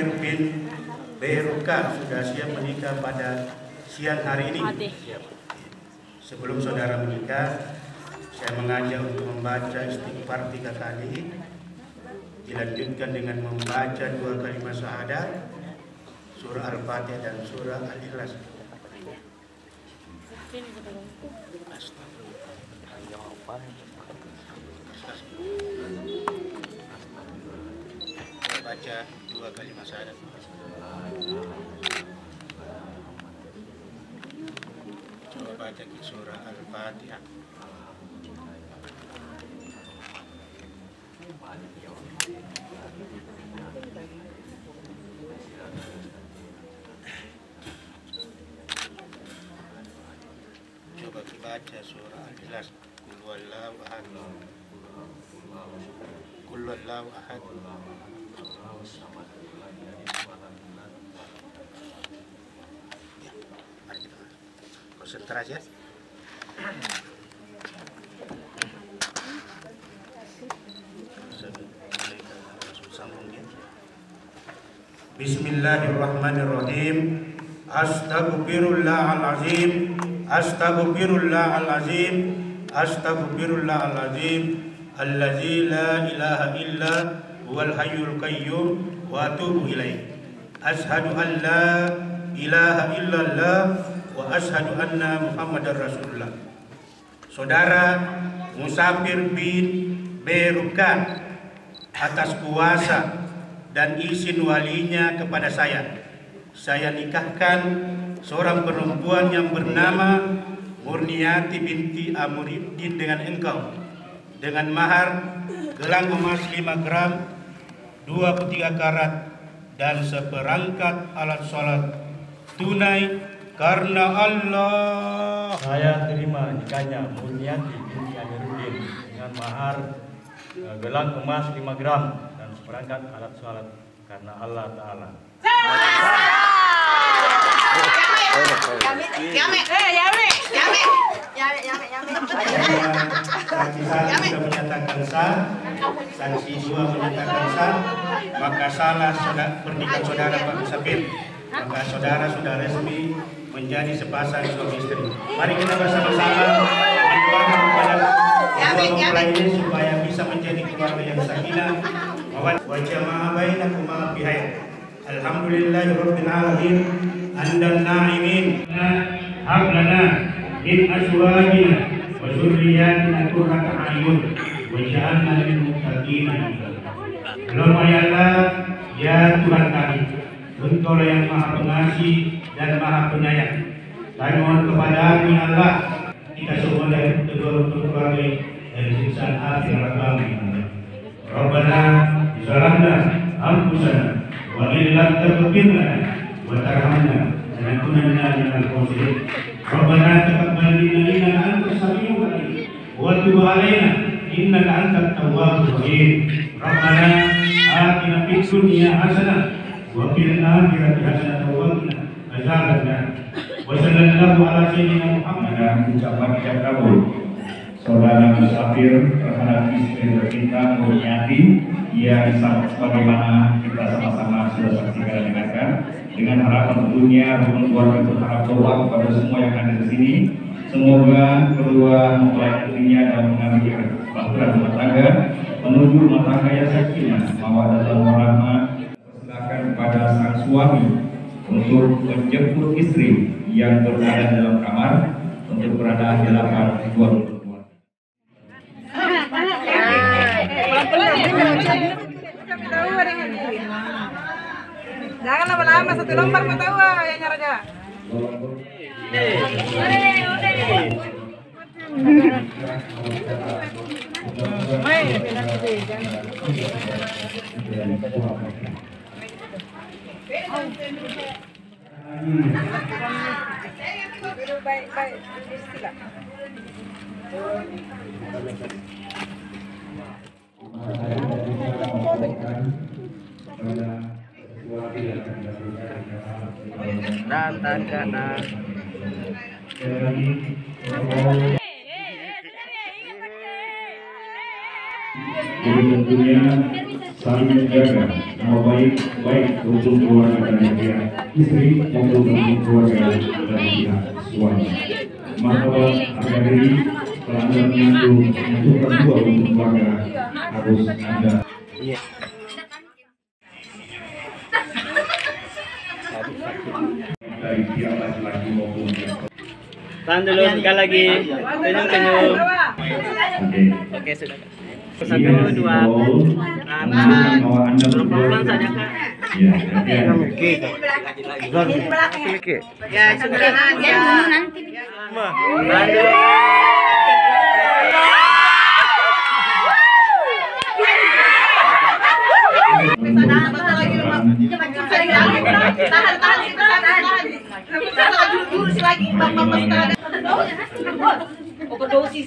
Musafir bin Beruka sudah siap menikah pada siang hari ini. Sebelum saudara menikah, saya mengajak untuk membaca istighfar 3 kali, dilanjutkan dengan membaca 2 kalimat syahadat, surah Al-Fatihah dan surah Al-Ikhlas. Baca 2 kalimat syahadat. Coba baca surah Al-Fatihah. Coba baca surah Al-Ikhlas. Qul huwallahu ahad. Qul huwallahu ahad. Ya, mari kita konsentrasi ya. Bismillahirrahmanirrahim. Astaghfirullahalazim. Astaghfirullahalazim. Astaghfirullahalazim. Allazi la ilaha illa huwal hayyul qayyum wa atubu ilaih. Ashhadu an la ilaha illallah wa ashhadu anna Muhammadar Rasulullah. Saudara Musafir bin Beruka atas kuasa dan izin walinya kepada saya nikahkan seorang perempuan yang bernama Murniati binti Amuruddin dengan engkau, dengan mahar gelang emas 5 gram, 23 karat, dan seperangkat alat sholat tunai karena Allah. Saya terima nikahnya Murniati binti Amuruddin dengan mahar gelang emas 5 gram dan seperangkat alat sholat karena Allah Ta'ala. Saksi 1 sudah menyatakan sah, saksi 2 menyatakan sah, maka salah pernikahan saudara Pak Musafir. Maka saudara sudah resmi menjadi sepasang suami istri. Mari kita bersama-sama berdoa kepada kedua mempelai ini supaya bisa menjadi keluarga yang sakinah wa jama'a bainakuma bi khair. Alhamdulillahirabbil alamin. Andan na'imin hab lana min azwajina wa dzurriyyatina qurrata a'yun waj'alna lil muttaqina imama. Allahumma ya Allah, ya Tuhan kami, Engkau yang Maha Pengasih dan Maha Penyayang. Kami mohon kepada-Mu ya Allah, kita semua dari kedua keluarga dari siksa api neraka kami. Rabbana zalamna anfusana wa in lam taghfir lana wa tarhamna lanakunanna minal khasirin. Rabbana taqabbal minna innaka antas samiul alim wa tub 'alaina innaka antat tawwabur rahim. Rabbana atina fid dunya hasanah wa fil akhirati hasanah wa qina azabannar. Wa sallallahu ala sayyidina Muhammad. Ucapan yang kabul saudara Musafir terhadap istri tercinta Murniati yang sebagaimana kita sama-sama sudah saksikan dan dengarkan, dengan harapan tentunya rukun keluarga berharap doa kepada semua yang ada di sini. Semoga kedua mempelai nantinya dalam mengambil bahtera rumah tangga menuju rumah tangga yang sakinah, mawaddah dan warahmah. Silakan kepada sang suami untuk menjemput istri yang berada dalam kamar untuk berada di hadapan kedua keluarga. Jangan lama-lama, 1 lembar mau tahu ya nyaraga. Baik-baik. Dan tangga Jadi tentunya saling menjaga nama baik untuk keluarga dari pihak istri maupun untuk keluarga dari pihak suami. Martabat harga diri telah Anda menyentuhkan dua untuk keluarga harus Anda. Dari pihak laki-laki maupun pihak. Tahan dulu sekali lagi. Senyum. Oke, sudah. Satu, dua. Pelan-pelan saja, Kak. Ya, sudah aja. Tahan dulu. Overdosis.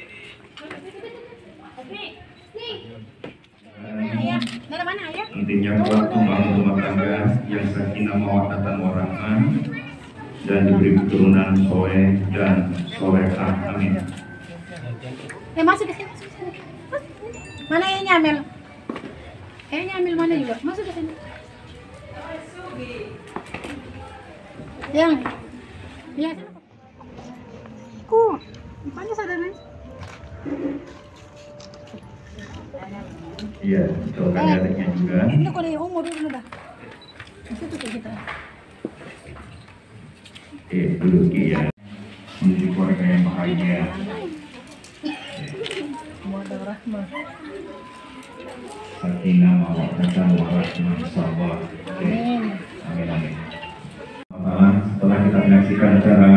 Intinya kuat membangun rumah tangga yang sakinah mawaddah warahmah dan diberi keturunan soleh dan solehah. Amin. Masuk ke sini, Mana yang nyamil? Nyamil mana juga? Masuk ke sini. Yang, ya. Bukannya sadarnya? Iya, doakan adiknya juga. Ini kok dari umur dulu dah. Masih tuh kayak gitu. Duduk ya. Menjadi keluarga yang bahagia. Sakinah mawaddah warahmah insyaallah. Amin. Amin. Setelah kita menyaksikan acara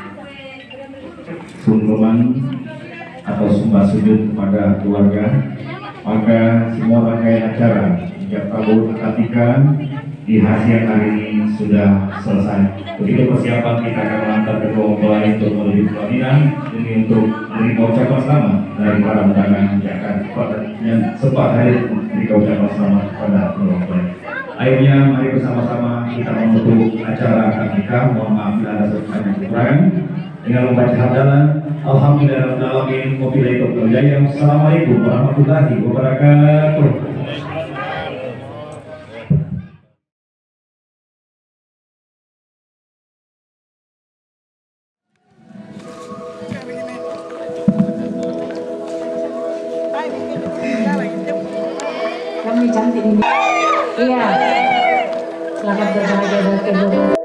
sungkeman atau sumpah sujud kepada keluarga, maka semua rangkaian acara sejak tahun ketika di siang hari ini sudah selesai. Begitu persiapan kita akan mengantar kedua mempelai untuk menuju pelaminan ini untuk menerima ucapan selamat dari para undangan yang sempat hadir memberikan ucapan selamat kepada kedua mempelai. Akhirnya mari bersama-sama kita menutup acara akad nikah. Mohon maaf bila ada sesuatu kekurangan dengan membaca hamdalah. Alhamdulillahirobbilalamin. Wabillahi taufiq wal hidayah. Assalamualaikum warahmatullahi wabarakatuh. Kami cantik ini. Iya. Selamat berbahagia dan kedua.